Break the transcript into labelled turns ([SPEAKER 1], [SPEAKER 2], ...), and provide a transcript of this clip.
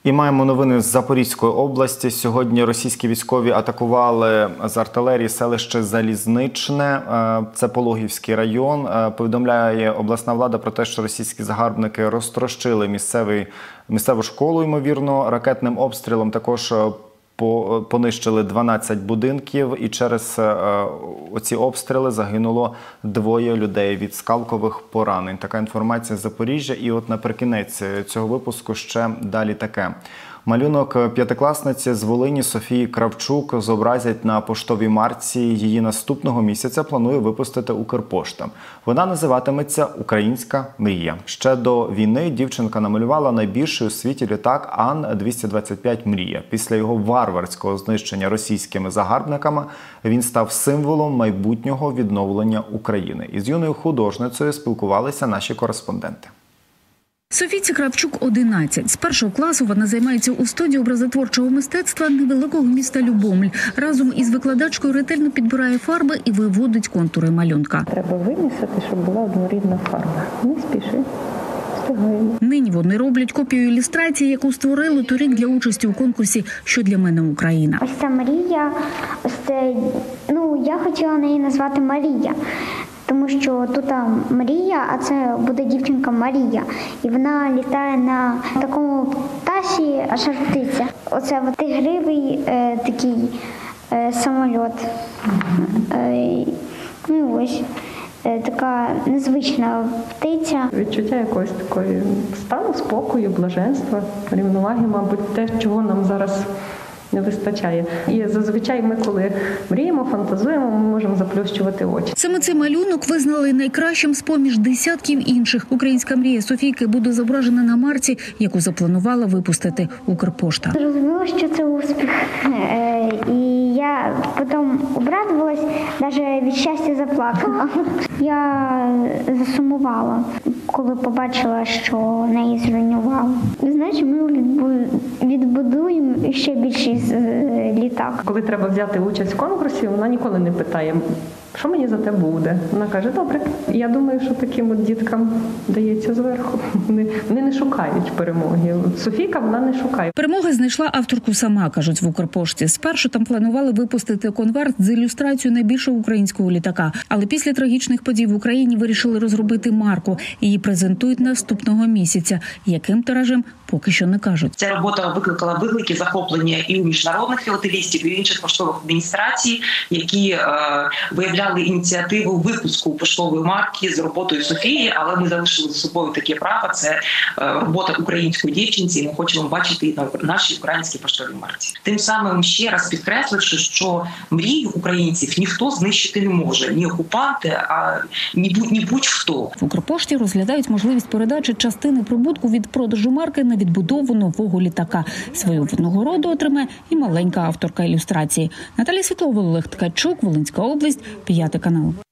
[SPEAKER 1] І маємо новини з Запорізької області. Сьогодні російські військові атакували з артилерії селище Залізничне, це Пологівський район. Повідомляє обласна влада про те, що російські загарбники розтрощили місцеву школу, ймовірно, ракетним обстрілом. Також понищили 12 будинків, і через оці обстріли загинуло 2 людей від скалкових поранень. Така інформація з Запоріжжя. І от наприкінець цього випуску ще далі таке. Малюнок п'ятикласниці з Волині Софії Кравчук зобразять на поштовій марці. Її наступного місяця планує випустити Укрпошта. Вона називатиметься «Українська мрія». Ще до війни дівчинка намалювала найбільший у світі літак Ан-225 «Мрія». Після його варварського знищення російськими загарбниками він став символом майбутнього відновлення України. Із юною художницею спілкувалися наші кореспонденти.
[SPEAKER 2] Софійці Кравчук 11. З першого класу вона займається у студії образотворчого мистецтва невеликого міста Любомль. Разом із викладачкою ретельно підбирає фарби і виводить контури малюнка.
[SPEAKER 3] Треба вимісити, щоб була однорідна фарба. Не спіши.
[SPEAKER 2] Нині вони роблять копію ілюстрації, яку створили торік для участі у конкурсі «Що для мене Україна».
[SPEAKER 4] Ось ця Марія, я хотіла неї назвати Марія. Тому що тут Марія, а це буде дівчинка Марія. І вона літає на такому пташі, шар-птиця. Оце тигривий такий самоліт. Ось така незвична птиця.
[SPEAKER 3] Відчуття якогось такої стану спокою, блаженства, рівноваги, мабуть, те, чого нам зараз не вистачає. І зазвичай ми, коли мріємо, фантазуємо, ми можемо заплющувати очі.
[SPEAKER 2] Саме цей малюнок визнали найкращим з-поміж десятків інших. Українська мрія Софійки буде зображена на марці, яку запланувала випустити Укрпошта.
[SPEAKER 4] Зрозуміла, що це успіх. І я потім обрадувалась, навіть від щастя заплакала. Я засумувала, коли побачила, що неї зруйнували. Знаєш, ми відбудуємо ще більший літак.
[SPEAKER 3] Коли треба взяти участь в конкурсі, вона ніколи не питає, що мені за те буде. Вона каже, добре. Я думаю, що таким от діткам дається зверху. Вони не шукають перемоги. Софійка, вона не шукає.
[SPEAKER 2] Перемоги знайшла авторку сама, кажуть в Укрпошті. Спершу там планували випустити конверт з ілюстрацією найбільшого українського літака. Але після трагічних подій в Україні вирішили розробити марку. Її презентують наступного місяця. Яким тиражем поки що не кажуть.
[SPEAKER 5] Ця робота викликала виклики захоплення і у міжнародних філателістів, і у інших поштових адміністрацій, які виявляли ініціативу випуску поштової марки з роботою Софії, але ми залишили за собою таке право. Це робота української дівчинці, і ми хочемо бачити її на нашій українській поштовій марці. Тим самим ще раз підкресливши, що мрію українців ніхто знищити не може. Ні окупанти, а ні будь-хто.
[SPEAKER 2] В Укрпошті розглядають можливість передачі частини прибутку від продажу марки на відбудову нового літака. Свою винагороду отримає і маленька авторка ілюстрації. Наталія Світлова, Олег Ткачук, Волинська область, 5 канал.